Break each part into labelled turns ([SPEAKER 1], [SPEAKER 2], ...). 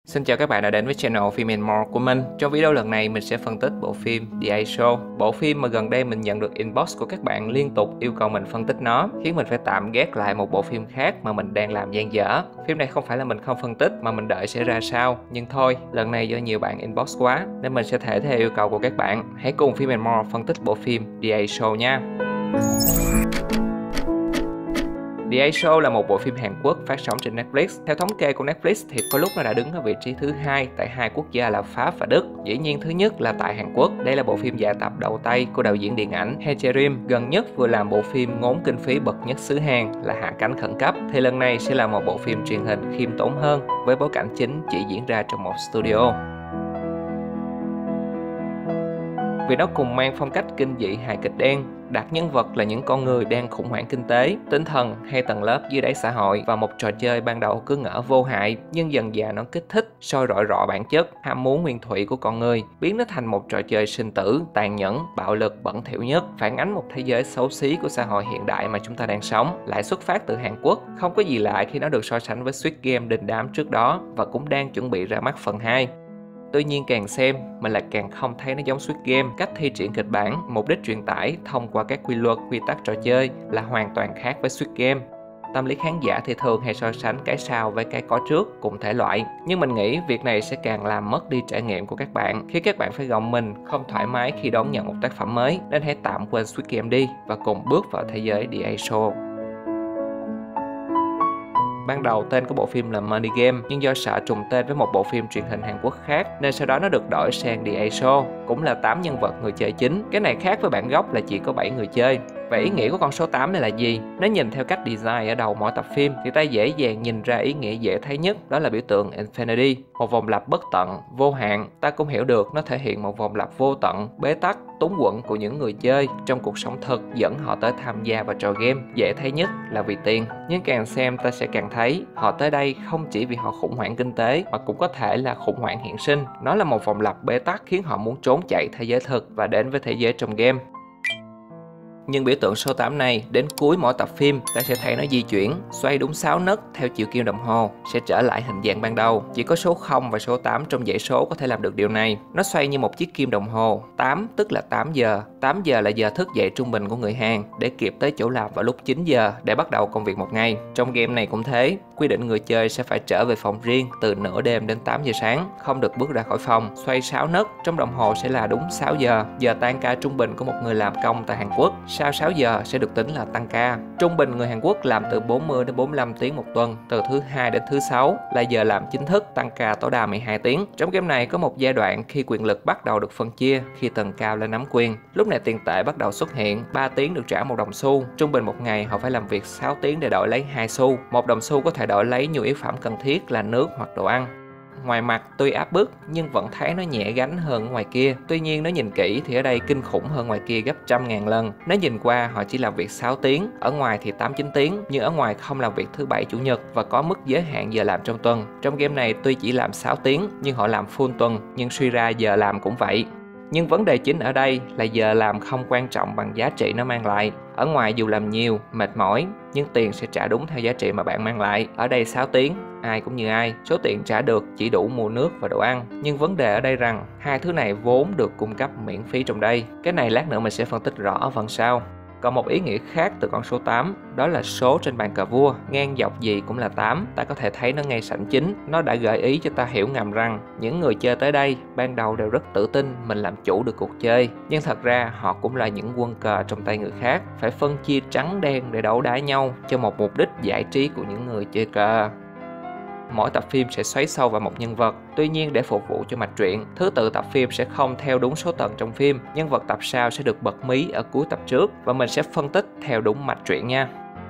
[SPEAKER 1] Xin chào các bạn đã đến với channel Phim and More của mình. Trong video lần này mình sẽ phân tích bộ phim The A Show. Bộ phim mà gần đây mình nhận được inbox của các bạn liên tục yêu cầu mình phân tích nó, khiến mình phải tạm gác lại một bộ phim khác mà mình đang làm dang dở. Phim này không phải là mình không phân tích mà mình đợi sẽ ra sao. Nhưng thôi, lần này do nhiều bạn inbox quá nên mình sẽ thể theo yêu cầu của các bạn. Hãy cùng Phim and More phân tích bộ phim The A Show nha. The A Show là một bộ phim Hàn Quốc phát sóng trên Netflix. Theo thống kê của Netflix thì có lúc nó đã đứng ở vị trí thứ 2 tại hai quốc gia là Pháp và Đức. Dĩ nhiên thứ nhất là tại Hàn Quốc. Đây là bộ phim dài tập đầu tay của đạo diễn điện ảnh Hye Jae-rim, gần nhất vừa làm bộ phim ngốn kinh phí bậc nhất xứ Hàn là Hạ cánh khẩn cấp. Thì lần này sẽ là một bộ phim truyền hình khiêm tốn hơn với bối cảnh chính chỉ diễn ra trong một studio. Vì nó cùng mang phong cách kinh dị hài kịch đen, đặt nhân vật là những con người đang khủng hoảng kinh tế, tinh thần hay tầng lớp dưới đáy xã hội và một trò chơi ban đầu cứ ngỡ vô hại nhưng dần dà nó kích thích, soi rọi rõ bản chất, ham muốn nguyên thủy của con người, biến nó thành một trò chơi sinh tử, tàn nhẫn, bạo lực, bẩn thỉu nhất, phản ánh một thế giới xấu xí của xã hội hiện đại mà chúng ta đang sống, lại xuất phát từ Hàn Quốc. Không có gì lạ khi nó được so sánh với Squid Game đình đám trước đó và cũng đang chuẩn bị ra mắt phần 2. Tuy nhiên càng xem, mình lại càng không thấy nó giống Squid Game. Cách thi triển kịch bản, mục đích truyền tải thông qua các quy luật, quy tắc trò chơi là hoàn toàn khác với Squid Game. Tâm lý khán giả thì thường hay so sánh cái sau với cái có trước cùng thể loại. Nhưng mình nghĩ việc này sẽ càng làm mất đi trải nghiệm của các bạn khi các bạn phải gồng mình, không thoải mái khi đón nhận một tác phẩm mới. Nên hãy tạm quên Squid Game đi và cùng bước vào thế giới The A Show. Ban đầu tên của bộ phim là Money Game, nhưng do sợ trùng tên với một bộ phim truyền hình Hàn Quốc khác nên sau đó nó được đổi sang The A Show, cũng là 8 nhân vật người chơi chính. Cái này khác với bản gốc là chỉ có 7 người chơi. Vậy ý nghĩa của con số 8 này là gì? Nếu nhìn theo cách design ở đầu mỗi tập phim thì ta dễ dàng nhìn ra ý nghĩa dễ thấy nhất, đó là biểu tượng Infinity, một vòng lặp bất tận, vô hạn. Ta cũng hiểu được nó thể hiện một vòng lặp vô tận, bế tắc, túng quẫn của những người chơi trong cuộc sống thực dẫn họ tới tham gia vào trò game. Dễ thấy nhất là vì tiền. Nhưng càng xem ta sẽ càng thấy họ tới đây không chỉ vì họ khủng hoảng kinh tế mà cũng có thể là khủng hoảng hiện sinh. Nó là một vòng lặp bế tắc khiến họ muốn trốn chạy thế giới thực và đến với thế giới trong game. Nhưng biểu tượng số 8 này, đến cuối mỗi tập phim, ta sẽ thấy nó di chuyển, xoay đúng 6 nấc theo chiều kim đồng hồ, sẽ trở lại hình dạng ban đầu. Chỉ có số 0 và số 8 trong dãy số có thể làm được điều này. Nó xoay như một chiếc kim đồng hồ, 8 tức là 8 giờ. 8 giờ là giờ thức dậy trung bình của người Hàn để kịp tới chỗ làm vào lúc 9 giờ để bắt đầu công việc một ngày. Trong game này cũng thế, quy định người chơi sẽ phải trở về phòng riêng từ nửa đêm đến 8 giờ sáng, không được bước ra khỏi phòng. Xoay 6 nấc trong đồng hồ sẽ là đúng 6 giờ, giờ tan ca trung bình của một người làm công tại Hàn Quốc. Sau 6 giờ sẽ được tính là tăng ca. Trung bình người Hàn Quốc làm từ 40 đến 45 tiếng một tuần, từ thứ 2 đến thứ 6 là giờ làm chính thức, tăng ca tối đa 12 tiếng. Trong game này có một giai đoạn khi quyền lực bắt đầu được phân chia khi tầng cao lên nắm quyền. Lúc này tiền tệ bắt đầu xuất hiện, 3 tiếng được trả 1 đồng xu. Trung bình một ngày họ phải làm việc 6 tiếng để đổi lấy 2 xu. 1 đồng xu có thể đổi lấy nhu yếu phẩm cần thiết là nước hoặc đồ ăn. Ngoài mặt tuy áp bức nhưng vẫn thấy nó nhẹ gánh hơn ở ngoài kia. Tuy nhiên nếu nhìn kỹ thì ở đây kinh khủng hơn ngoài kia gấp trăm ngàn lần. Nếu nhìn qua họ chỉ làm việc 6 tiếng, ở ngoài thì 8-9 tiếng, nhưng ở ngoài không làm việc thứ Bảy Chủ nhật và có mức giới hạn giờ làm trong tuần. Trong game này tuy chỉ làm 6 tiếng nhưng họ làm full tuần, nhưng suy ra giờ làm cũng vậy. Nhưng vấn đề chính ở đây là giờ làm không quan trọng bằng giá trị nó mang lại. Ở ngoài dù làm nhiều, mệt mỏi, nhưng tiền sẽ trả đúng theo giá trị mà bạn mang lại. Ở đây 6 tiếng, ai cũng như ai, số tiền trả được chỉ đủ mua nước và đồ ăn. Nhưng vấn đề ở đây rằng hai thứ này vốn được cung cấp miễn phí trong đây. Cái này lát nữa mình sẽ phân tích rõ ở phần sau. Còn một ý nghĩa khác từ con số 8, đó là số trên bàn cờ vua, ngang dọc gì cũng là 8. Ta có thể thấy nó ngay sảnh chính, nó đã gợi ý cho ta hiểu ngầm rằng những người chơi tới đây ban đầu đều rất tự tin mình làm chủ được cuộc chơi. Nhưng thật ra họ cũng là những quân cờ trong tay người khác, phải phân chia trắng đen để đấu đá nhau cho một mục đích giải trí của những người chơi cờ. Mỗi tập phim sẽ xoáy sâu vào một nhân vật. Tuy nhiên để phục vụ cho mạch truyện, thứ tự tập phim sẽ không theo đúng số tầng trong phim. Nhân vật tập sau sẽ được bật mí ở cuối tập trước và mình sẽ phân tích theo đúng mạch truyện nha.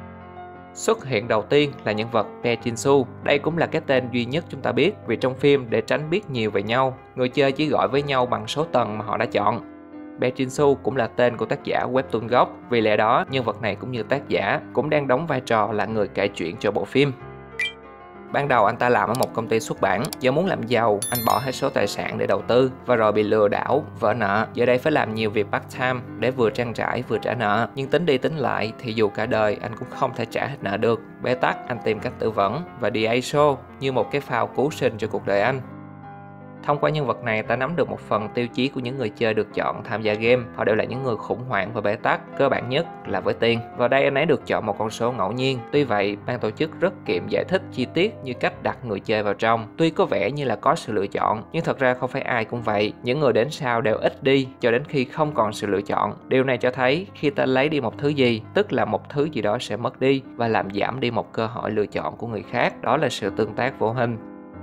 [SPEAKER 1] Xuất hiện đầu tiên là nhân vật Bae Jin-soo. Đây cũng là cái tên duy nhất chúng ta biết, vì trong phim để tránh biết nhiều về nhau, người chơi chỉ gọi với nhau bằng số tầng mà họ đã chọn. Bae Jin-soo cũng là tên của tác giả webtoon gốc, vì lẽ đó nhân vật này cũng như tác giả cũng đang đóng vai trò là người kể chuyện cho bộ phim. Ban đầu anh ta làm ở một công ty xuất bản, do muốn làm giàu, anh bỏ hết số tài sản để đầu tư và rồi bị lừa đảo, vỡ nợ. Giờ đây phải làm nhiều việc part-time để vừa trang trải vừa trả nợ. Nhưng tính đi tính lại thì dù cả đời anh cũng không thể trả hết nợ được. Bế tắc, anh tìm cách tự vẫn và The A-Show như một cái phao cứu sinh cho cuộc đời anh. Thông qua nhân vật này, ta nắm được một phần tiêu chí của những người chơi được chọn tham gia game. Họ đều là những người khủng hoảng và bế tắc, cơ bản nhất là với tiền. Vào đây anh ấy được chọn một con số ngẫu nhiên. Tuy vậy, ban tổ chức rất kiệm giải thích chi tiết như cách đặt người chơi vào trong. Tuy có vẻ như là có sự lựa chọn, nhưng thật ra không phải ai cũng vậy. Những người đến sau đều ít đi cho đến khi không còn sự lựa chọn. Điều này cho thấy khi ta lấy đi một thứ gì, tức là một thứ gì đó sẽ mất đi và làm giảm đi một cơ hội lựa chọn của người khác. Đó là sự tương tác vô hình.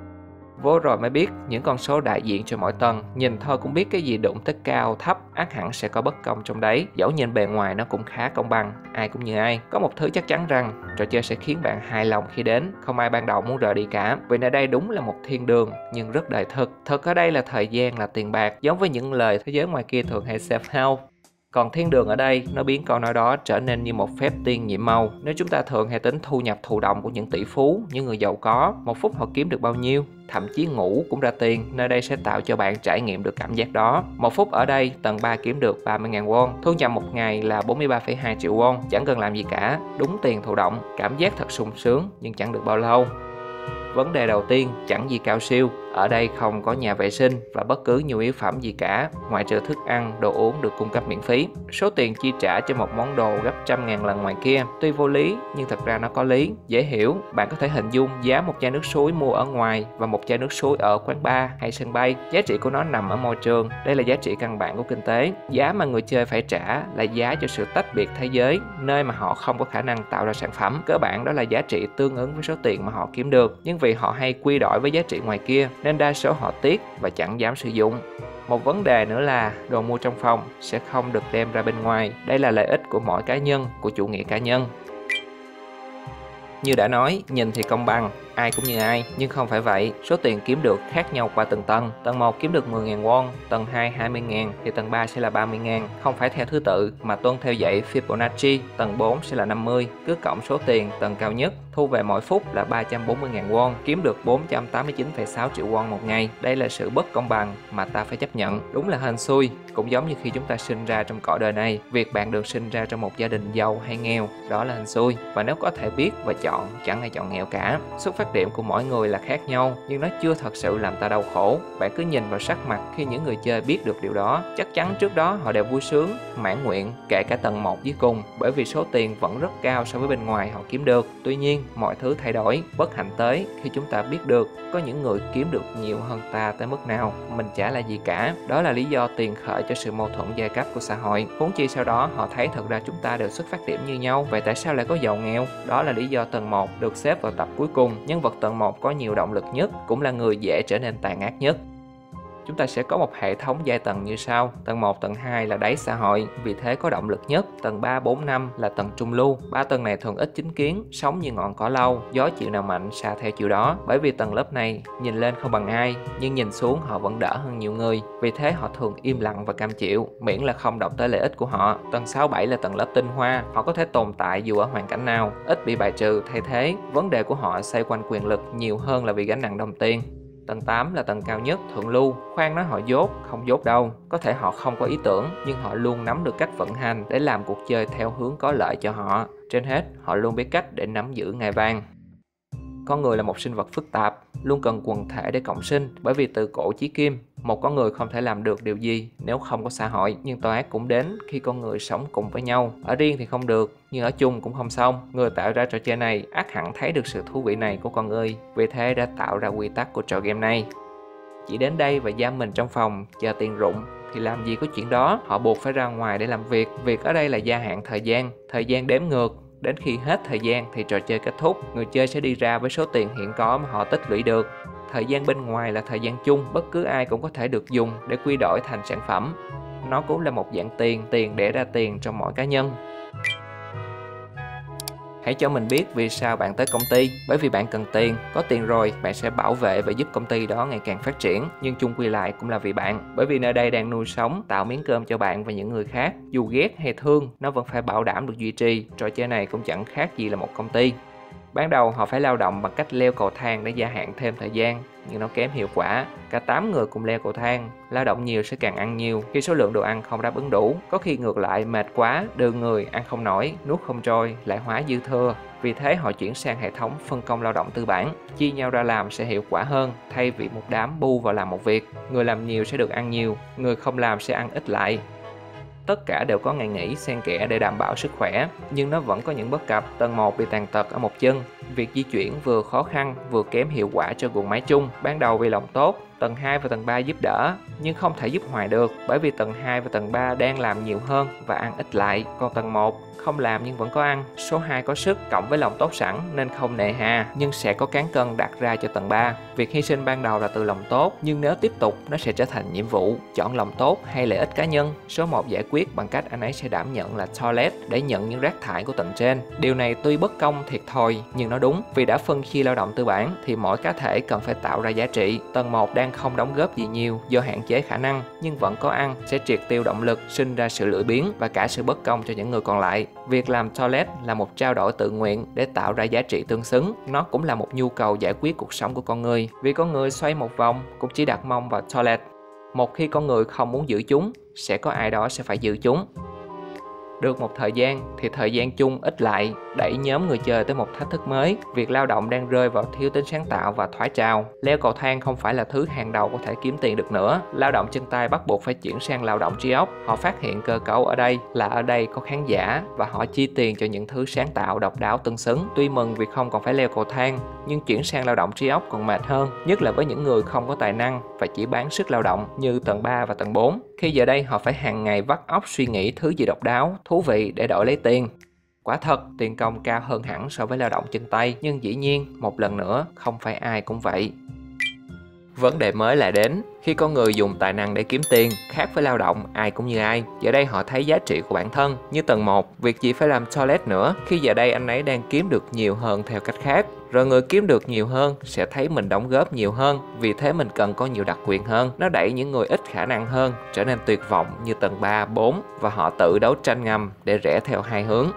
[SPEAKER 1] Vô rồi mới biết những con số đại diện cho mỗi tầng. Nhìn thôi cũng biết cái gì đụng tới cao, thấp, ắt hẳn sẽ có bất công trong đấy. Dẫu nhìn bề ngoài nó cũng khá công bằng, ai cũng như ai. Có một thứ chắc chắn rằng trò chơi sẽ khiến bạn hài lòng khi đến. Không ai ban đầu muốn rời đi cả. Vì nơi đây đúng là một thiên đường nhưng rất đời thực. Thực ở đây là thời gian, là tiền bạc. Giống với những lời thế giới ngoài kia thường hay self-help. Còn thiên đường ở đây, nó biến câu nói đó trở nên như một phép tiên nhiệm màu. Nếu chúng ta thường hay tính thu nhập thụ động của những tỷ phú, những người giàu có, một phút họ kiếm được bao nhiêu, thậm chí ngủ cũng ra tiền, nơi đây sẽ tạo cho bạn trải nghiệm được cảm giác đó. Một phút ở đây, tầng 3 kiếm được 30.000 won, thu nhập một ngày là 43,2 triệu won, chẳng cần làm gì cả, đúng tiền thụ động, cảm giác thật sung sướng nhưng chẳng được bao lâu. Vấn đề đầu tiên, chẳng gì cao siêu. Ở đây không có nhà vệ sinh và bất cứ nhu yếu phẩm gì cả, ngoại trừ thức ăn, đồ uống được cung cấp miễn phí. Số tiền chi trả cho một món đồ gấp 100.000 lần ngoài kia. Tuy vô lý, nhưng thật ra nó có lý. Dễ hiểu, bạn có thể hình dung giá một chai nước suối mua ở ngoài và một chai nước suối ở quán bar hay sân bay. Giá trị của nó nằm ở môi trường. Đây là giá trị căn bản của kinh tế. Giá mà người chơi phải trả là giá cho sự tách biệt thế giới, nơi mà họ không có khả năng tạo ra sản phẩm. Cơ bản đó là giá trị tương ứng với số tiền mà họ kiếm được. Nhưng vì họ hay quy đổi với giá trị ngoài kia, nên đa số họ tiếc và chẳng dám sử dụng. Một vấn đề nữa là đồ mua trong phòng sẽ không được đem ra bên ngoài. Đây là lợi ích của mỗi cá nhân, của chủ nghĩa cá nhân. Như đã nói, nhìn thì công bằng, ai cũng như ai, nhưng không phải vậy. Số tiền kiếm được khác nhau qua từng tầng. Tầng 1 kiếm được 10.000 won, tầng 2 20.000, thì tầng 3 sẽ là 30.000. Không phải theo thứ tự mà tuân theo dãy Fibonacci. Tầng 4 sẽ là 50. Cứ cộng số tiền tầng cao nhất, thu về mỗi phút là 340.000 won, kiếm được 489,6 triệu won một ngày. Đây là sự bất công bằng mà ta phải chấp nhận. Đúng là hên xui, cũng giống như khi chúng ta sinh ra trong cõi đời này. Việc bạn được sinh ra trong một gia đình giàu hay nghèo, đó là hên xui. Và nếu có thể biết và chọn, chẳng ai chọn nghèo cả. Xuất phát điểm của mỗi người là khác nhau, nhưng nó chưa thật sự làm ta đau khổ. Bạn cứ nhìn vào sắc mặt khi những người chơi biết được điều đó. Chắc chắn trước đó họ đều vui sướng, mãn nguyện, kể cả tầng 1 dưới cùng, bởi vì số tiền vẫn rất cao so với bên ngoài họ kiếm được. Tuy nhiên, mọi thứ thay đổi, bất hạnh tới khi chúng ta biết được có những người kiếm được nhiều hơn ta tới mức nào, mình chả là gì cả. Đó là lý do tiền khởi cho sự mâu thuẫn giai cấp của xã hội. Huống chi sau đó họ thấy thật ra chúng ta đều xuất phát điểm như nhau, vậy tại sao lại có giàu nghèo? Đó là lý do tầng 1 được xếp vào tập cuối cùng. Nhân vật tầng 1 có nhiều động lực nhất, cũng là người dễ trở nên tàn ác nhất. Chúng ta sẽ có một hệ thống giai tầng như sau. Tầng 1, tầng 2 là đáy xã hội, vì thế có động lực nhất. Tầng 3, 4, 5 là tầng trung lưu. Ba tầng này thường ít chính kiến, sống như ngọn cỏ lau, gió chiều nào mạnh xà theo chiều đó. Bởi vì tầng lớp này nhìn lên không bằng ai, nhưng nhìn xuống họ vẫn đỡ hơn nhiều người. Vì thế họ thường im lặng và cam chịu, miễn là không động tới lợi ích của họ. Tầng 6, 7 là tầng lớp tinh hoa. Họ có thể tồn tại dù ở hoàn cảnh nào, ít bị bài trừ. Thay thế, vấn đề của họ xoay quanh quyền lực nhiều hơn là vì gánh nặng đồng tiền. Tầng 8 là tầng cao nhất, thượng lưu. Khoan nói họ dốt, không dốt đâu. Có thể họ không có ý tưởng, nhưng họ luôn nắm được cách vận hành để làm cuộc chơi theo hướng có lợi cho họ. Trên hết, họ luôn biết cách để nắm giữ ngai vàng. Con người là một sinh vật phức tạp, luôn cần quần thể để cộng sinh, bởi vì từ cổ chí kim, một con người không thể làm được điều gì nếu không có xã hội. Nhưng tội ác cũng đến khi con người sống cùng với nhau. Ở riêng thì không được, nhưng ở chung cũng không xong. Người tạo ra trò chơi này ắt hẳn thấy được sự thú vị này của con người, vì thế đã tạo ra quy tắc của trò game này. Chỉ đến đây và giam mình trong phòng chờ tiền rụng thì làm gì có chuyện đó. Họ buộc phải ra ngoài để làm việc. Việc ở đây là gia hạn thời gian đếm ngược. Đến khi hết thời gian thì trò chơi kết thúc. Người chơi sẽ đi ra với số tiền hiện có mà họ tích lũy được. Thời gian bên ngoài là thời gian chung, bất cứ ai cũng có thể được dùng để quy đổi thành sản phẩm. Nó cũng là một dạng tiền để ra tiền trong mỗi cá nhân. Hãy cho mình biết vì sao bạn tới công ty. Bởi vì bạn cần tiền. Có tiền rồi, bạn sẽ bảo vệ và giúp công ty đó ngày càng phát triển. Nhưng chung quy lại cũng là vì bạn. Bởi vì nơi đây đang nuôi sống, tạo miếng cơm cho bạn và những người khác. Dù ghét hay thương, nó vẫn phải bảo đảm được duy trì. Trò chơi này cũng chẳng khác gì là một công ty. Ban đầu họ phải lao động bằng cách leo cầu thang để gia hạn thêm thời gian, nhưng nó kém hiệu quả. Cả 8 người cùng leo cầu thang, lao động nhiều sẽ càng ăn nhiều khi số lượng đồ ăn không đáp ứng đủ. Có khi ngược lại, mệt quá, đưa người ăn không nổi, nuốt không trôi, lại hóa dư thừa. Vì thế họ chuyển sang hệ thống phân công lao động tư bản, chia nhau ra làm sẽ hiệu quả hơn thay vì một đám bu vào làm một việc. Người làm nhiều sẽ được ăn nhiều, người không làm sẽ ăn ít lại. Tất cả đều có ngày nghỉ xen kẽ để đảm bảo sức khỏe, nhưng nó vẫn có những bất cập. Tầng 1 bị tàn tật ở một chân, việc di chuyển vừa khó khăn vừa kém hiệu quả cho guồng máy chung. Ban đầu vì lòng tốt, tầng 2 và tầng 3 giúp đỡ, nhưng không thể giúp hoài được, bởi vì tầng 2 và tầng 3 đang làm nhiều hơn và ăn ít lại, còn tầng 1 không làm nhưng vẫn có ăn. Số 2 có sức cộng với lòng tốt sẵn nên không nề hà, nhưng sẽ có cán cân đặt ra cho tầng 3. Việc hy sinh ban đầu là từ lòng tốt, nhưng nếu tiếp tục nó sẽ trở thành nhiệm vụ. Chọn lòng tốt hay lợi ích cá nhân. Số 1 giải quyết bằng cách anh ấy sẽ đảm nhận là toilet để nhận những rác thải của tầng trên. Điều này tuy bất công thiệt thòi nhưng nó đúng, vì đã phân chia lao động tư bản thì mỗi cá thể cần phải tạo ra giá trị. Tầng 1 đang không đóng góp gì nhiều do hạn chế khả năng, nhưng vẫn có ăn, sẽ triệt tiêu động lực, sinh ra sự lười biếng và cả sự bất công cho những người còn lại. Việc làm toilet là một trao đổi tự nguyện để tạo ra giá trị tương xứng. Nó cũng là một nhu cầu giải quyết cuộc sống của con người, vì con người xoay một vòng cũng chỉ đặt mông vào toilet. Một khi con người không muốn giữ chúng, sẽ có ai đó sẽ phải giữ chúng. Được một thời gian thì thời gian chung ít lại, đẩy nhóm người chơi tới một thách thức mới. Việc lao động đang rơi vào thiếu tính sáng tạo và thoái trào. Leo cầu thang không phải là thứ hàng đầu có thể kiếm tiền được nữa. Lao động chân tay bắt buộc phải chuyển sang lao động trí óc. Họ phát hiện cơ cấu ở đây có khán giả và họ chi tiền cho những thứ sáng tạo độc đáo tương xứng. Tuy mừng vì không còn phải leo cầu thang, nhưng chuyển sang lao động trí óc còn mệt hơn, nhất là với những người không có tài năng và chỉ bán sức lao động như tầng 3 và tầng 4. Khi giờ đây họ phải hàng ngày vắt óc suy nghĩ thứ gì độc đáo, thú vị để đổi lấy tiền. Quả thật, tiền công cao hơn hẳn so với lao động chân tay, nhưng dĩ nhiên, một lần nữa, không phải ai cũng vậy. Vấn đề mới lại đến, khi con người dùng tài năng để kiếm tiền, khác với lao động, ai cũng như ai. Giờ đây họ thấy giá trị của bản thân. Như tầng 1, việc gì phải làm toilet nữa, khi giờ đây anh ấy đang kiếm được nhiều hơn theo cách khác. Rồi người kiếm được nhiều hơn sẽ thấy mình đóng góp nhiều hơn, vì thế mình cần có nhiều đặc quyền hơn. Nó đẩy những người ít khả năng hơn trở nên tuyệt vọng như tầng 3, 4 và họ tự đấu tranh ngầm để rẽ theo hai hướng.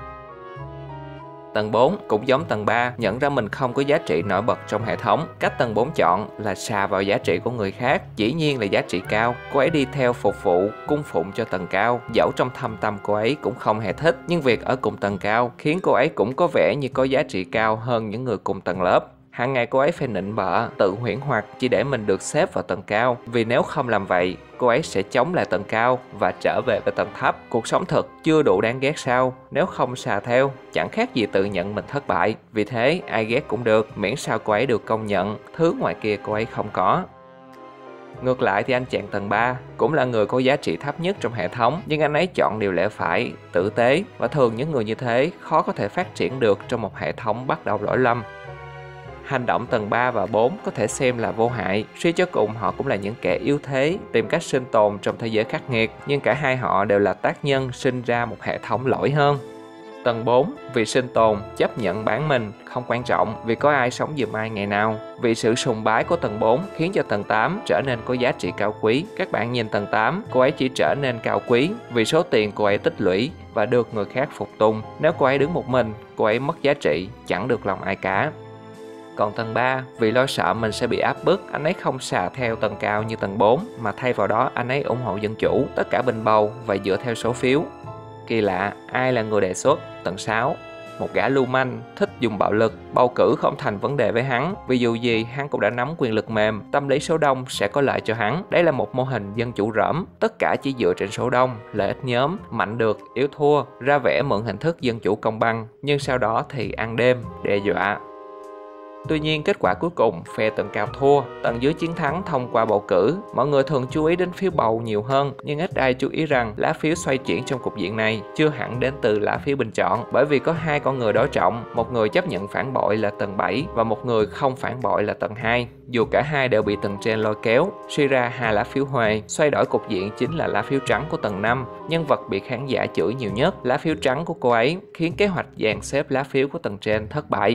[SPEAKER 1] Tầng 4 cũng giống tầng 3, nhận ra mình không có giá trị nổi bật trong hệ thống. Cách tầng 4 chọn là xà vào giá trị của người khác, dĩ nhiên là giá trị cao. Cô ấy đi theo phục vụ, cung phụng cho tầng cao, dẫu trong thâm tâm cô ấy cũng không hề thích. Nhưng việc ở cùng tầng cao khiến cô ấy cũng có vẻ như có giá trị cao hơn những người cùng tầng lớp. Hàng ngày cô ấy phải nịnh bợ, tự huyễn hoặc chỉ để mình được xếp vào tầng cao. Vì nếu không làm vậy, cô ấy sẽ chống lại tầng cao và trở về với tầng thấp. Cuộc sống thực chưa đủ đáng ghét sao? Nếu không xà theo, chẳng khác gì tự nhận mình thất bại. Vì thế, ai ghét cũng được, miễn sao cô ấy được công nhận, thứ ngoài kia cô ấy không có. Ngược lại thì anh chàng tầng 3 cũng là người có giá trị thấp nhất trong hệ thống, nhưng anh ấy chọn điều lẽ phải, tử tế, và thường những người như thế khó có thể phát triển được trong một hệ thống bắt đầu lỗi lầm. Hành động tầng 3 và 4 có thể xem là vô hại, suy cho cùng họ cũng là những kẻ yếu thế, tìm cách sinh tồn trong thế giới khắc nghiệt, nhưng cả hai họ đều là tác nhân sinh ra một hệ thống lỗi hơn. Tầng 4, vì sinh tồn, chấp nhận bán mình, không quan trọng vì có ai sống giùm ai ngày nào. Vì sự sùng bái của tầng 4 khiến cho tầng 8 trở nên có giá trị cao quý. Các bạn nhìn tầng 8, cô ấy chỉ trở nên cao quý vì số tiền cô ấy tích lũy và được người khác phục tùng. Nếu cô ấy đứng một mình, cô ấy mất giá trị, chẳng được lòng ai cả. Còn tầng 3, vì lo sợ mình sẽ bị áp bức, anh ấy không xà theo tầng cao như tầng 4, mà thay vào đó anh ấy ủng hộ dân chủ, tất cả bình bầu và dựa theo số phiếu. Kỳ lạ, ai là người đề xuất? Tầng 6, một gã lưu manh, thích dùng bạo lực, bầu cử không thành vấn đề với hắn, vì dù gì hắn cũng đã nắm quyền lực mềm, tâm lý số đông sẽ có lợi cho hắn. Đây là một mô hình dân chủ rỗm, tất cả chỉ dựa trên số đông, lợi ích nhóm, mạnh được, yếu thua, ra vẻ mượn hình thức dân chủ công bằng, nhưng sau đó thì ăn đêm, đe dọa. Tuy nhiên, kết quả cuối cùng, phe tầng cao thua, tầng dưới chiến thắng thông qua bầu cử. Mọi người thường chú ý đến phiếu bầu nhiều hơn, nhưng ít ai chú ý rằng lá phiếu xoay chuyển trong cục diện này chưa hẳn đến từ lá phiếu bình chọn, bởi vì có hai con người đối trọng, một người chấp nhận phản bội là tầng 7 và một người không phản bội là tầng 2. Dù cả hai đều bị tầng trên lôi kéo, suy ra hai lá phiếu huề, xoay đổi cục diện chính là lá phiếu trắng của tầng 5, nhân vật bị khán giả chửi nhiều nhất. Lá phiếu trắng của cô ấy khiến kế hoạch dàn xếp lá phiếu của tầng trên thất bại.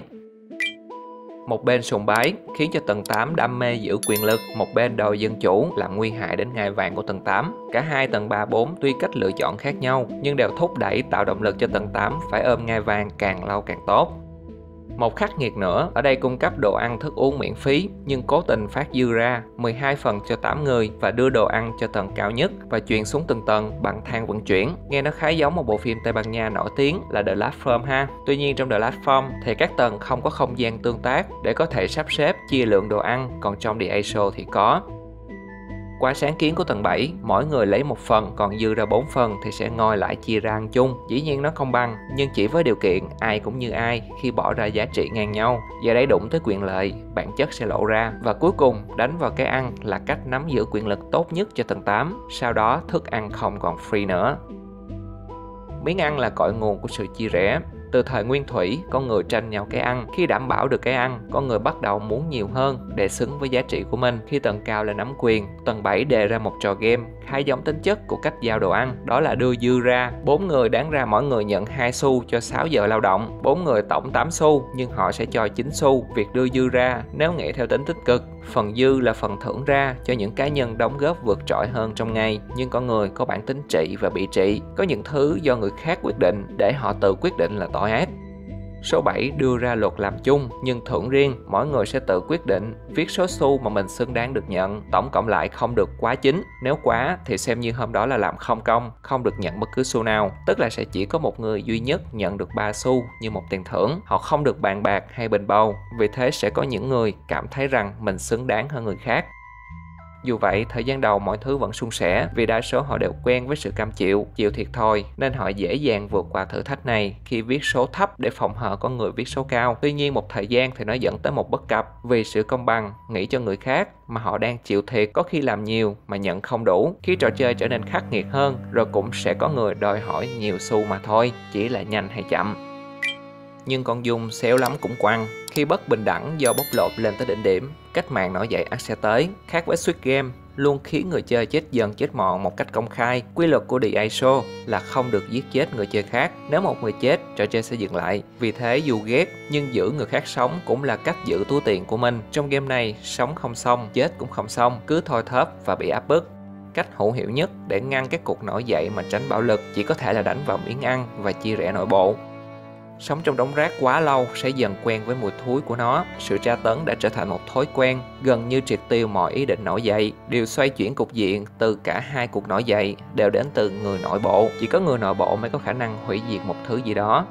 [SPEAKER 1] Một bên sùng bái khiến cho tầng 8 đam mê giữ quyền lực, một bên đòi dân chủ làm nguy hại đến ngai vàng của tầng 8. Cả hai tầng 3, 4 tuy cách lựa chọn khác nhau nhưng đều thúc đẩy tạo động lực cho tầng 8 phải ôm ngai vàng càng lâu càng tốt. Một khắc nghiệt nữa, ở đây cung cấp đồ ăn thức uống miễn phí nhưng cố tình phát dư ra 12 phần cho 8 người và đưa đồ ăn cho tầng cao nhất và chuyển xuống từng tầng bằng thang vận chuyển. Nghe nó khá giống một bộ phim Tây Ban Nha nổi tiếng là The Last Firm ha. Tuy nhiên trong The Last Firm thì các tầng không có không gian tương tác để có thể sắp xếp chia lượng đồ ăn, còn trong The Aso thì có. Qua sáng kiến của tầng 7, mỗi người lấy một phần còn dư ra 4 phần thì sẽ ngồi lại chia ra ăn chung. Dĩ nhiên nó không bằng, nhưng chỉ với điều kiện ai cũng như ai khi bỏ ra giá trị ngang nhau. Giờ đây đụng tới quyền lợi, bản chất sẽ lộ ra. Và cuối cùng, đánh vào cái ăn là cách nắm giữ quyền lực tốt nhất cho tầng 8. Sau đó thức ăn không còn free nữa. Miếng ăn là cội nguồn của sự chia rẽ. Từ thời nguyên thủy, con người tranh nhau cái ăn. Khi đảm bảo được cái ăn, con người bắt đầu muốn nhiều hơn để xứng với giá trị của mình. Khi tầng cao là nắm quyền, tầng 7 đề ra một trò game khá giống tính chất của cách giao đồ ăn. Đó là đưa dư ra. 4 người đáng ra mỗi người nhận 2 xu cho 6 giờ lao động. 4 người tổng 8 xu, nhưng họ sẽ cho 9 xu. Việc đưa dư ra, nếu nghĩ theo tính tích cực, phần dư là phần thưởng ra cho những cá nhân đóng góp vượt trội hơn trong ngày. Nhưng con người có bản tính trị và bị trị. Có những thứ do người khác quyết định để họ tự quyết định là tội ác. Số 7 đưa ra luật làm chung nhưng thưởng riêng, mỗi người sẽ tự quyết định viết số xu mà mình xứng đáng được nhận, tổng cộng lại không được quá 9. Nếu quá thì xem như hôm đó là làm không công, không được nhận bất cứ xu nào, tức là sẽ chỉ có một người duy nhất nhận được 3 xu như một tiền thưởng. Họ không được bàn bạc hay bình bầu, vì thế sẽ có những người cảm thấy rằng mình xứng đáng hơn người khác. Dù vậy, thời gian đầu mọi thứ vẫn suôn sẻ vì đa số họ đều quen với sự cam chịu thiệt thòi nên họ dễ dàng vượt qua thử thách này khi viết số thấp để phòng hờ có người viết số cao. Tuy nhiên một thời gian thì nó dẫn tới một bất cập vì sự công bằng, nghĩ cho người khác mà họ đang chịu thiệt, có khi làm nhiều mà nhận không đủ. Khi trò chơi trở nên khắc nghiệt hơn, rồi cũng sẽ có người đòi hỏi nhiều xu mà thôi, chỉ là nhanh hay chậm. Nhưng con Dung xéo lắm cũng quăng. Khi bất bình đẳng do bóc lột lên tới đỉnh điểm, cách mạng nổi dậy ắt sẽ tới. Khác với Squid Game, luôn khiến người chơi chết dần chết mòn một cách công khai. Quy luật của The Aso là không được giết chết người chơi khác. Nếu một người chết, trò chơi sẽ dừng lại. Vì thế dù ghét, nhưng giữ người khác sống cũng là cách giữ túi tiền của mình. Trong game này, sống không xong, chết cũng không xong, cứ thôi thóp và bị áp bức. Cách hữu hiệu nhất để ngăn các cuộc nổi dậy mà tránh bạo lực chỉ có thể là đánh vào miếng ăn và chia rẽ nội bộ. Sống trong đống rác quá lâu sẽ dần quen với mùi thối của nó. Sự tra tấn đã trở thành một thói quen, gần như triệt tiêu mọi ý định nổi dậy. Điều xoay chuyển cục diện từ cả hai cuộc nổi dậy đều đến từ người nội bộ. Chỉ có người nội bộ mới có khả năng hủy diệt một thứ gì đó.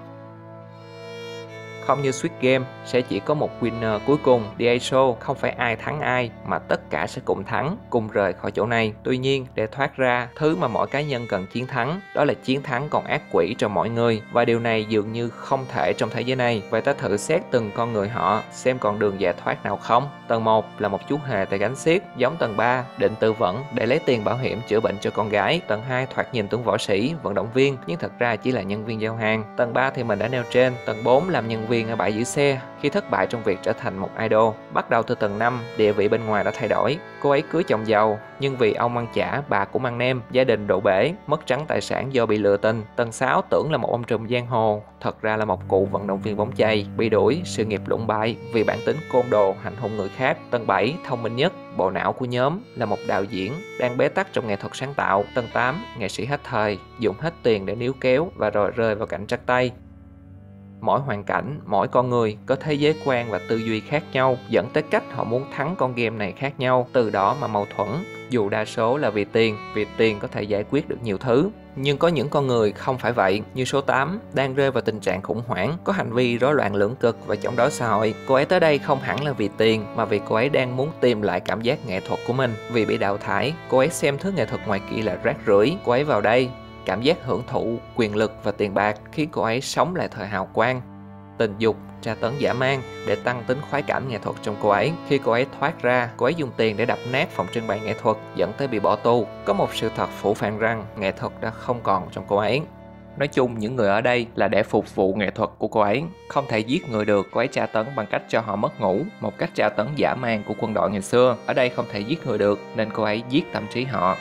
[SPEAKER 1] Không như Squid Game, sẽ chỉ có một winner cuối cùng. The Aso không phải ai thắng ai, mà tất cả sẽ cùng thắng, cùng rời khỏi chỗ này. Tuy nhiên, để thoát ra, thứ mà mỗi cá nhân cần chiến thắng, đó là chiến thắng con ác quỷ trong mỗi người. Và điều này dường như không thể trong thế giới này. Vậy ta thử xét từng con người họ, xem còn đường giải thoát nào không. Tầng 1 là một chú hề tại gánh xiếc, giống tầng 3, định tư vấn để lấy tiền bảo hiểm chữa bệnh cho con gái. Tầng 2 thoạt nhìn tưởng võ sĩ, vận động viên, nhưng thật ra chỉ là nhân viên giao hàng. Tầng 3 thì mình đã nêu trên. Tầng 4 làm nhân viên ở bãi giữ xe khi thất bại trong việc trở thành một idol. Bắt đầu từ tầng 5, địa vị bên ngoài đã thay đổi. Cô ấy cưới chồng giàu, nhưng vì ông ăn chả, bà cũng ăn nem, gia đình đổ bể, mất trắng tài sản do bị lừa tình. Tầng 6 tưởng là một ông trùm giang hồ, thật ra là một cụ vận động viên bóng chày, bị đuổi, sự nghiệp lụng bại vì bản tính côn đồ, hành hung người khác. Tầng 7, thông minh nhất, bộ não của nhóm, là một đạo diễn đang bế tắc trong nghệ thuật sáng tạo. Tầng 8, nghệ sĩ hết thời, dùng hết tiền để níu kéo và rồi rơi vào cảnh trắc tay. Mỗi hoàn cảnh, mỗi con người có thế giới quan và tư duy khác nhau, dẫn tới cách họ muốn thắng con game này khác nhau, từ đó mà mâu thuẫn. Dù đa số là vì tiền có thể giải quyết được nhiều thứ. Nhưng có những con người không phải vậy, như số 8, đang rơi vào tình trạng khủng hoảng, có hành vi rối loạn lưỡng cực và chống đối xã hội. Cô ấy tới đây không hẳn là vì tiền, mà vì cô ấy đang muốn tìm lại cảm giác nghệ thuật của mình. Vì bị đào thải, cô ấy xem thứ nghệ thuật ngoài kia là rác rưởi. Cô ấy vào đây, cảm giác hưởng thụ, quyền lực và tiền bạc khiến cô ấy sống lại thời hào quang. Tình dục, tra tấn dã man để tăng tính khoái cảm nghệ thuật trong cô ấy. Khi cô ấy thoát ra, cô ấy dùng tiền để đập nát phòng trưng bày nghệ thuật, dẫn tới bị bỏ tù. Có một sự thật phũ phàng rằng nghệ thuật đã không còn trong cô ấy. Nói chung, những người ở đây là để phục vụ nghệ thuật của cô ấy. Không thể giết người được, cô ấy tra tấn bằng cách cho họ mất ngủ, một cách tra tấn dã man của quân đội ngày xưa. Ở đây không thể giết người được, nên cô ấy giết tâm trí họ.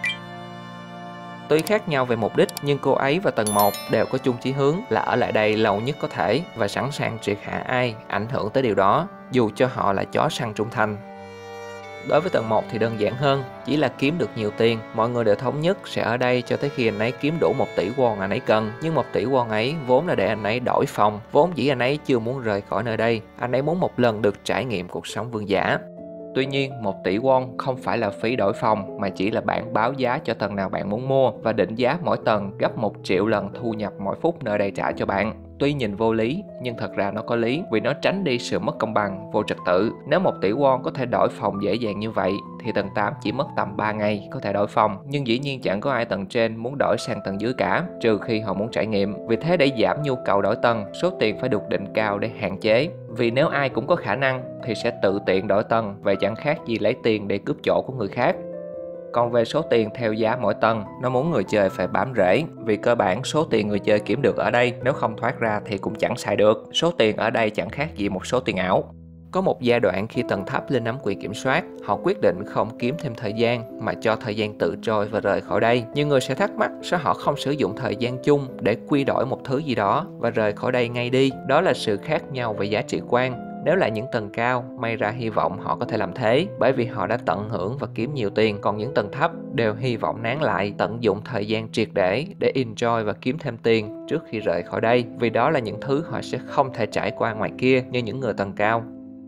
[SPEAKER 1] Tuy khác nhau về mục đích, nhưng cô ấy và tầng 1 đều có chung chí hướng là ở lại đây lâu nhất có thể và sẵn sàng triệt hạ ai ảnh hưởng tới điều đó, dù cho họ là chó săn trung thành. Đối với tầng 1 thì đơn giản hơn, chỉ là kiếm được nhiều tiền. Mọi người đều thống nhất sẽ ở đây cho tới khi anh ấy kiếm đủ 1 tỷ won anh ấy cần. Nhưng 1 tỷ won ấy vốn là để anh ấy đổi phòng, vốn dĩ anh ấy chưa muốn rời khỏi nơi đây. Anh ấy muốn một lần được trải nghiệm cuộc sống vương giả. Tuy nhiên, 1 tỷ won không phải là phí đổi phòng mà chỉ là bảng báo giá cho tầng nào bạn muốn mua và định giá mỗi tầng gấp 1 triệu lần thu nhập mỗi phút nơi đây trả cho bạn. Tuy nhìn vô lý, nhưng thật ra nó có lý vì nó tránh đi sự mất công bằng, vô trật tự. Nếu 1 tỷ won có thể đổi phòng dễ dàng như vậy, thì tầng 8 chỉ mất tầm 3 ngày có thể đổi phòng. Nhưng dĩ nhiên chẳng có ai tầng trên muốn đổi sang tầng dưới cả, trừ khi họ muốn trải nghiệm. Vì thế để giảm nhu cầu đổi tầng, số tiền phải được định cao để hạn chế. Vì nếu ai cũng có khả năng thì sẽ tự tiện đổi tầng, vậy chẳng khác gì lấy tiền để cướp chỗ của người khác. Còn về số tiền theo giá mỗi tầng, nó muốn người chơi phải bám rễ. Vì cơ bản số tiền người chơi kiếm được ở đây nếu không thoát ra thì cũng chẳng xài được. Số tiền ở đây chẳng khác gì một số tiền ảo. Có một giai đoạn khi tầng thấp lên nắm quyền kiểm soát, họ quyết định không kiếm thêm thời gian mà cho thời gian tự trôi và rời khỏi đây. Nhiều người sẽ thắc mắc sao họ không sử dụng thời gian chung để quy đổi một thứ gì đó và rời khỏi đây ngay đi. Đó là sự khác nhau về giá trị quan. Nếu là những tầng cao, may ra hy vọng họ có thể làm thế bởi vì họ đã tận hưởng và kiếm nhiều tiền. Còn những tầng thấp đều hy vọng nán lại, tận dụng thời gian triệt để enjoy và kiếm thêm tiền trước khi rời khỏi đây. Vì đó là những thứ họ sẽ không thể trải qua ngoài kia như những người tầng cao.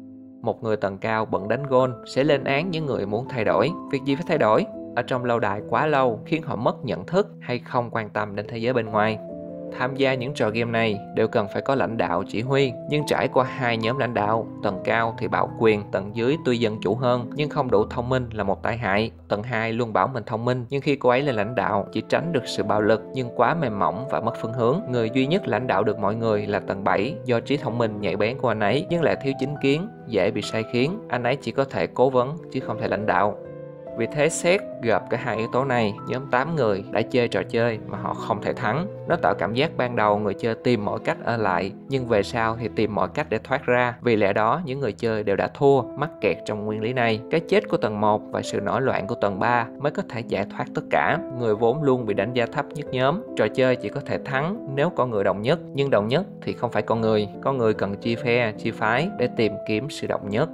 [SPEAKER 1] Một người tầng cao bận đánh gôn sẽ lên án những người muốn thay đổi. Việc gì phải thay đổi? Ở trong lâu đài quá lâu khiến họ mất nhận thức hay không quan tâm đến thế giới bên ngoài. Tham gia những trò game này đều cần phải có lãnh đạo chỉ huy, nhưng trải qua 2 nhóm lãnh đạo. Tầng cao thì bảo quyền, tầng dưới tuy dân chủ hơn nhưng không đủ thông minh là một tai hại. Tầng 2 luôn bảo mình thông minh, nhưng khi cô ấy lên lãnh đạo chỉ tránh được sự bạo lực nhưng quá mềm mỏng và mất phương hướng. Người duy nhất lãnh đạo được mọi người là tầng 7, do trí thông minh nhạy bén của anh ấy nhưng lại thiếu chính kiến, dễ bị sai khiến. Anh ấy chỉ có thể cố vấn chứ không thể lãnh đạo. Vì thế xét gặp cả 2 yếu tố này, nhóm 8 người đã chơi trò chơi mà họ không thể thắng. Nó tạo cảm giác ban đầu người chơi tìm mọi cách ở lại, nhưng về sau thì tìm mọi cách để thoát ra. Vì lẽ đó những người chơi đều đã thua, mắc kẹt trong nguyên lý này. Cái chết của tầng 1 và sự nổi loạn của tầng 3 mới có thể giải thoát tất cả. Người vốn luôn bị đánh giá thấp nhất nhóm. Trò chơi chỉ có thể thắng nếu có người đồng nhất, nhưng đồng nhất thì không phải con người. Con người cần chia phe, chia phái để tìm kiếm sự đồng nhất.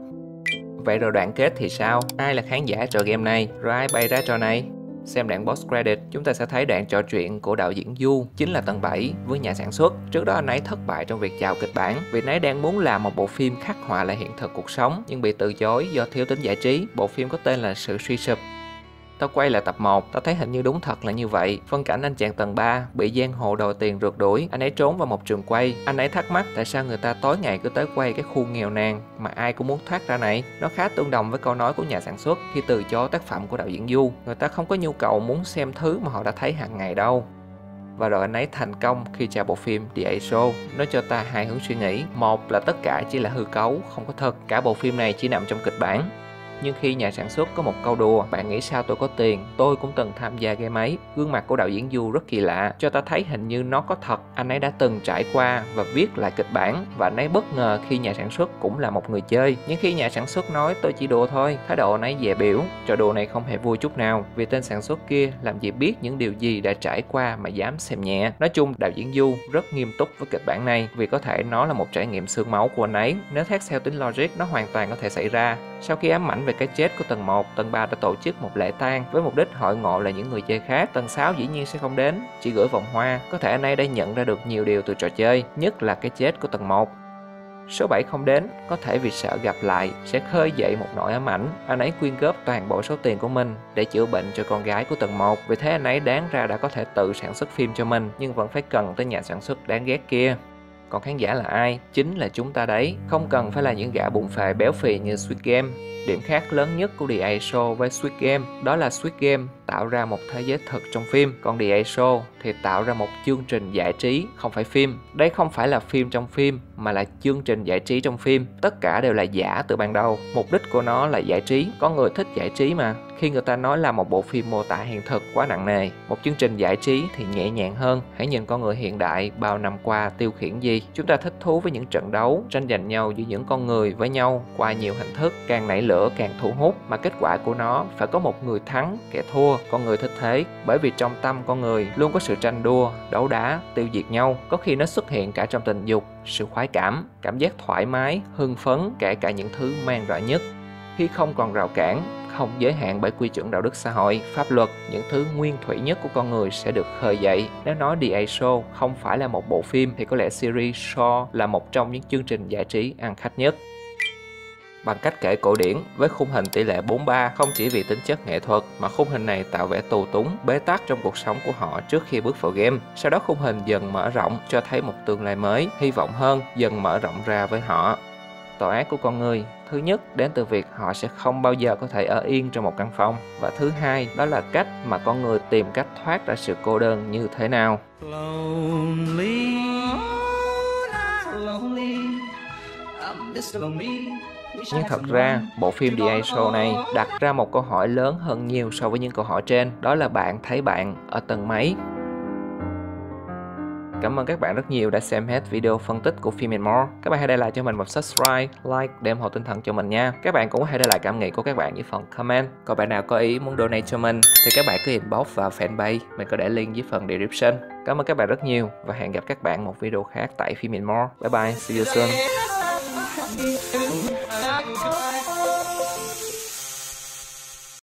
[SPEAKER 1] Vậy rồi đoạn kết thì sao? Ai là khán giả trò game này? Rồi ai bày ra trò này? Xem đoạn post credit, chúng ta sẽ thấy đoạn trò chuyện của đạo diễn Du, chính là tầng 7 với nhà sản xuất. Trước đó anh ấy thất bại trong việc chào kịch bản vì anh ấy đang muốn làm một bộ phim khắc họa lại hiện thực cuộc sống nhưng bị từ chối do thiếu tính giải trí. Bộ phim có tên là Sự suy sụp. Tao quay lại tập 1, tao thấy hình như đúng thật là như vậy. Phân cảnh anh chàng tầng 3 bị giang hồ đòi tiền rượt đuổi, anh ấy trốn vào một trường quay. Anh ấy thắc mắc tại sao người ta tối ngày cứ tới quay cái khu nghèo nàn mà ai cũng muốn thoát ra này. Nó khá tương đồng với câu nói của nhà sản xuất khi từ chối tác phẩm của đạo diễn Du. Người ta không có nhu cầu muốn xem thứ mà họ đã thấy hàng ngày đâu. Và rồi anh ấy thành công khi chào bộ phim The A Show. Nó cho ta 2 hướng suy nghĩ. Một là tất cả chỉ là hư cấu, không có thật. Cả bộ phim này chỉ nằm trong kịch bản. Nhưng khi nhà sản xuất có một câu đùa, bạn nghĩ sao tôi có tiền, tôi cũng từng tham gia game ấy. Gương mặt của đạo diễn Du rất kỳ lạ, cho ta thấy hình như nó có thật. Anh ấy đã từng trải qua và viết lại kịch bản, và anh ấy bất ngờ khi nhà sản xuất cũng là một người chơi. Nhưng khi nhà sản xuất nói tôi chỉ đùa thôi, thái độ anh ấy dè biểu. Trò đùa này không hề vui chút nào, vì tên sản xuất kia làm gì biết những điều gì đã trải qua mà dám xem nhẹ. Nói chung đạo diễn Du rất nghiêm túc với kịch bản này, vì có thể nó là một trải nghiệm xương máu của anh ấy. Nếu thét theo tính logic, nó hoàn toàn có thể xảy ra. Sau khi ám ảnh về cái chết của tầng 1, tầng 3 đã tổ chức một lễ tang với mục đích hội ngộ lại những người chơi khác. Tầng 6 dĩ nhiên sẽ không đến, chỉ gửi vòng hoa. Có thể anh ấy đã nhận ra được nhiều điều từ trò chơi, nhất là cái chết của tầng 1. Số 7 không đến, có thể vì sợ gặp lại sẽ khơi dậy một nỗi ám ảnh. Anh ấy quyên góp toàn bộ số tiền của mình để chữa bệnh cho con gái của tầng 1. Vì thế anh ấy đáng ra đã có thể tự sản xuất phim cho mình, nhưng vẫn phải cần tới nhà sản xuất đáng ghét kia. Còn khán giả là ai? Chính là chúng ta đấy. Không cần phải là những gã bụng phệ béo phì như Squid Game. Điểm khác lớn nhất của The A Show với Squid Game đó là Squid Game tạo ra một thế giới thực trong phim, còn The A Show thì tạo ra một chương trình giải trí, không phải phim. Đây không phải là phim trong phim mà là chương trình giải trí trong phim. Tất cả đều là giả từ ban đầu. Mục đích của nó là giải trí. Có người thích giải trí mà. Khi người ta nói là một bộ phim mô tả hiện thực quá nặng nề, một chương trình giải trí thì nhẹ nhàng hơn. Hãy nhìn con người hiện đại bao năm qua tiêu khiển gì. Chúng ta thích thú với những trận đấu, tranh giành nhau giữa những con người với nhau qua nhiều hình thức. Càng nảy lửa càng thu hút, mà kết quả của nó phải có một người thắng, kẻ thua. Con người thích thế, bởi vì trong tâm con người luôn có sự tranh đua, đấu đá, tiêu diệt nhau. Có khi nó xuất hiện cả trong tình dục, sự khoái cảm, cảm giác thoải mái, hưng phấn, kể cả những thứ mang rợ nhất. khi không còn rào cản, không giới hạn bởi quy chuẩn đạo đức xã hội, pháp luật, những thứ nguyên thủy nhất của con người sẽ được khơi dậy. Nếu nói The A Show không phải là một bộ phim thì có lẽ series Saw là một trong những chương trình giải trí ăn khách nhất. Bằng cách kể cổ điển với khung hình tỷ lệ 4:3 không chỉ vì tính chất nghệ thuật mà khung hình này tạo vẻ tù túng, bế tắc trong cuộc sống của họ trước khi bước vào game. Sau đó khung hình dần mở rộng cho thấy một tương lai mới, hy vọng hơn dần mở rộng ra với họ. Tội ác của con người, thứ nhất đến từ việc họ sẽ không bao giờ có thể ở yên trong một căn phòng, và thứ hai đó là cách mà con người tìm cách thoát ra sự cô đơn như thế nào. Nhưng thật ra, bộ phim The A Show này đặt ra một câu hỏi lớn hơn nhiều so với những câu hỏi trên, đó là bạn thấy bạn ở tầng mấy? Cảm ơn các bạn rất nhiều đã xem hết video phân tích của phim and More. Các bạn hãy để lại cho mình một subscribe, like để ủng hộ tinh thần cho mình nha. Các bạn cũng hãy để lại cảm nghĩ của các bạn dưới phần comment. Còn bạn nào có ý muốn donate cho mình thì các bạn cứ inbox vào fanpage, mình có để link dưới phần description. Cảm ơn các bạn rất nhiều và hẹn gặp các bạn một video khác tại phim and More. Bye bye, see you soon.